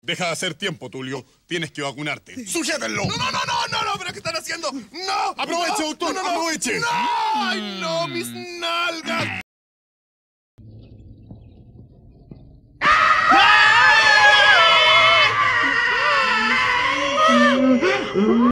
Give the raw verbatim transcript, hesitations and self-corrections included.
Deja de hacer tiempo, Tulio. Tienes que vacunarte. ¡Sujétenlo! No, no, no, no, no, no, pero ¿qué están haciendo? ¡No! ¡Aproveche, no, doctor! no, no, ¡Aproveche! ¡No! ¡Ay, no, mis nalgas!